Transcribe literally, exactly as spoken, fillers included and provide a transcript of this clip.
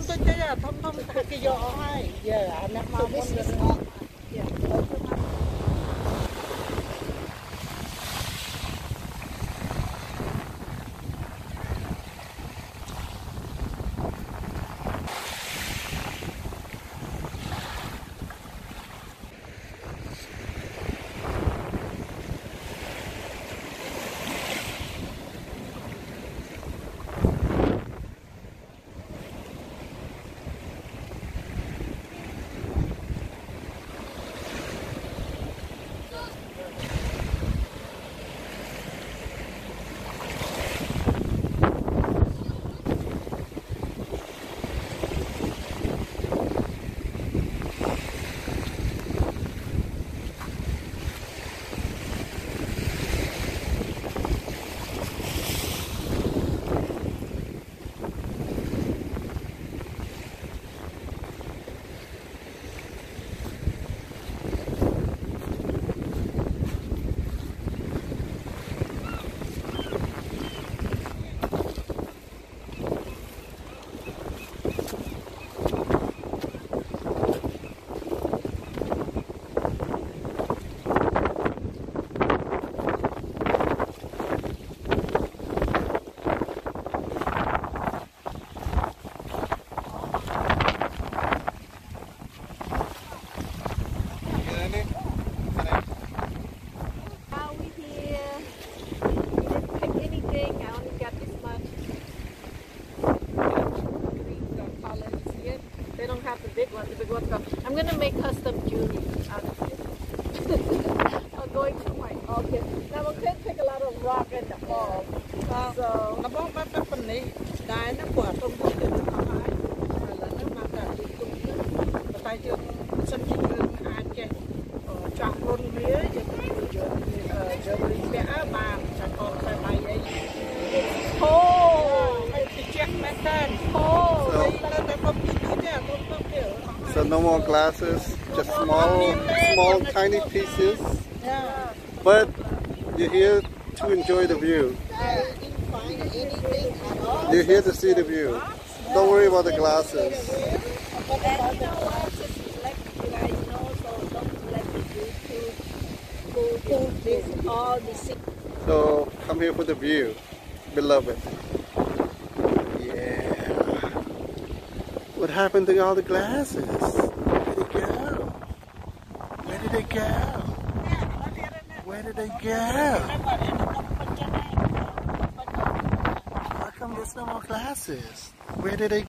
tôi chơi à thông thông cái gió hay giờ anh em mau muốn được I'm gonna make custom jewelry out of it. I'm going to my orchid. Now we can take a lot of rock and the fall. So nó bong bắp bắp phần này, đai nó quả không có thể nó thoải mái, là nó mang cả đi cùng nữa. Và tay chưa, sân chỉ đường ai chơi, chọn luôn mía, giờ giờ giờ mình vẽ bàn, chẳng còn tay máy ấy. Oh, it's check method. Oh, so no more glasses, just small, small, tiny pieces. Yeah. But you're here to enjoy the view. You're here to see the view. Don't worry about the glasses. So come here for the view, beloved. Yeah. What happened to all the glasses? Where did they go? Where did they go? Where did they go? How come there's no more glasses? Where did they go?